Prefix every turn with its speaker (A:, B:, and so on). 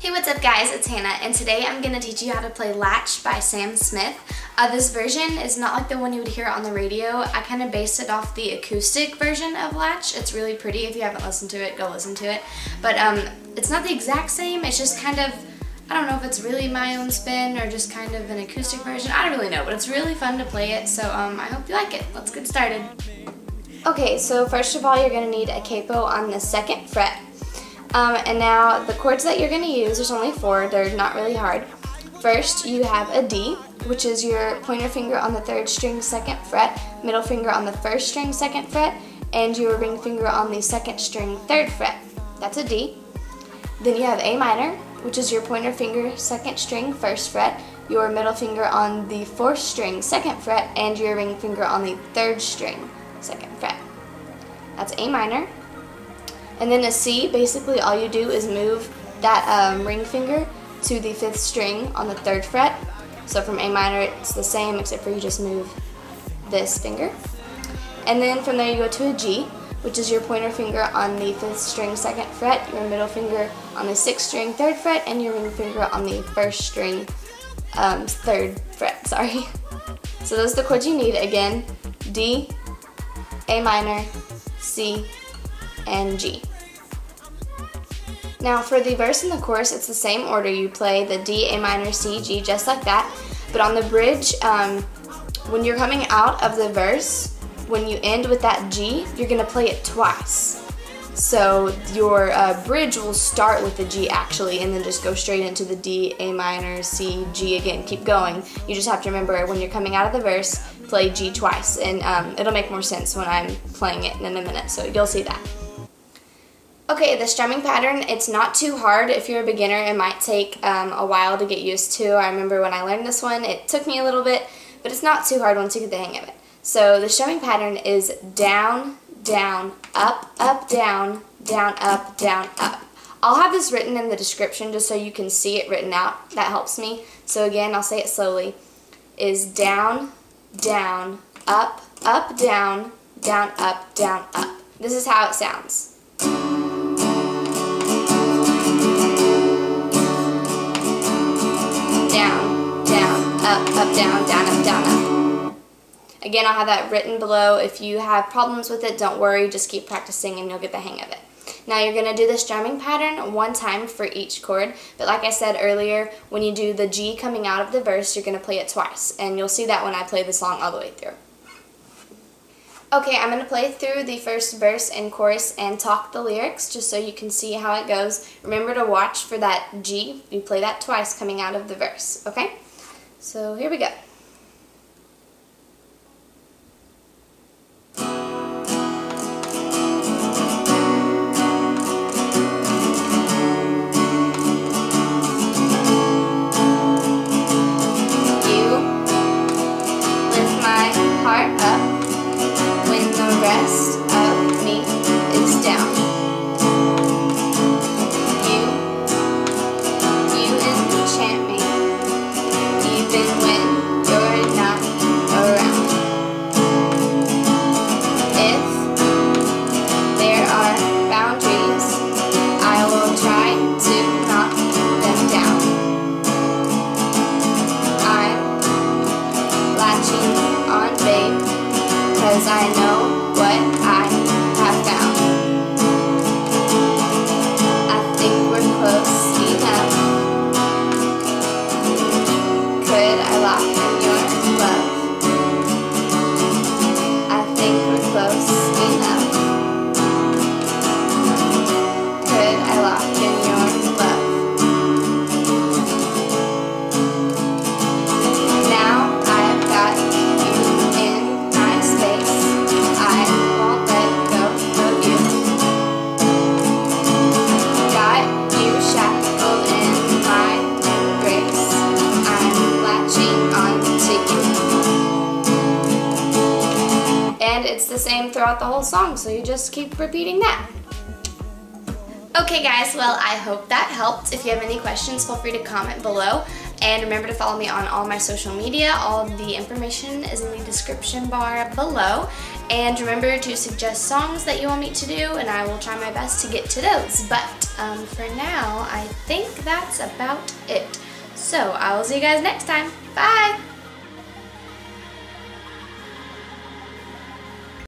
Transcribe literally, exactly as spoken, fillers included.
A: Hey, what's up guys, it's Hannah, and today I'm going to teach you how to play Latch by Sam Smith. Uh, this version is not like the one you would hear on the radio. I kind of based it off the acoustic version of Latch. It's really pretty. If you haven't listened to it, go listen to it. But um, it's not the exact same, it's just kind of, I don't know if it's really my own spin or just kind of an acoustic version. I don't really know, but it's really fun to play it, so um, I hope you like it. Let's get started. Okay, so first of all, you're going to need a capo on the second fret. Um, and now the chords that you're going to use, there's only four, they're not really hard. First you have a D, which is your pointer finger on the third string second fret, middle finger on the first string second fret, and your ring finger on the second string third fret. That's a D. Then you have A minor, which is your pointer finger second string first fret, your middle finger on the fourth string second fret, and your ring finger on the third string second fret. That's A minor. And then a C, basically all you do is move that um, ring finger to the fifth string on the third fret. So from A minor it's the same except for you just move this finger. And then from there you go to a G, which is your pointer finger on the fifth string second fret, your middle finger on the sixth string third fret, and your ring finger on the first string um, third fret, sorry. So those are the chords you need. Again, D, A minor, C, and G. Now for the verse and the chorus, it's the same order. You play the D, A minor, C, G, just like that. But on the bridge, um, when you're coming out of the verse, when you end with that G, you're gonna play it twice. So your uh, bridge will start with the G actually, and then just go straight into the D, A minor, C, G again, keep going. You just have to remember when you're coming out of the verse, play G twice, and um, it'll make more sense when I'm playing it in a minute, so you'll see that. Okay, the strumming pattern, it's not too hard. If you're a beginner, it might take um, a while to get used to. I remember when I learned this one, it took me a little bit, but it's not too hard once you get the hang of it. So the strumming pattern is down, down, up, up, down, down, up, down, up. I'll have this written in the description just so you can see it written out. That helps me. So again, I'll say it slowly. Is down, down, up, up, down, down, up, down, up. This is how it sounds. Down, down, up, up, down, down, up, down, up. Again, I'll have that written below. If you have problems with it, don't worry, just keep practicing and you'll get the hang of it. Now you're going to do the strumming pattern one time for each chord, but like I said earlier, when you do the G coming out of the verse, you're going to play it twice, and you'll see that when I play the song all the way through. Okay, I'm going to play through the first verse and chorus and talk the lyrics just so you can see how it goes. Remember to watch for that G. You play that twice coming out of the verse, okay? So here we go. You lift my heart up when the rest of me is down. You, you enchant me, even when you're not around. If there are boundaries, I will try to knock them down. I'm latching on, babe, 'cause I know what I have found. I think we're close enough. Could I lock in your love? I think we're close enough. Could I lock in your love? Now I've got you in my space. I won't let go of you. Got you shackled in my embrace. I'm latching onto you. And it's the same throughout the whole song, so you just keep repeating that. Okay guys, well I hope that helped. If you have any questions, feel free to comment below. And remember to follow me on all my social media. All the information is in the description bar below. And remember to suggest songs that you want me to do, and I will try my best to get to those. But um, for now, I think that's about it. So I will see you guys next time. Bye!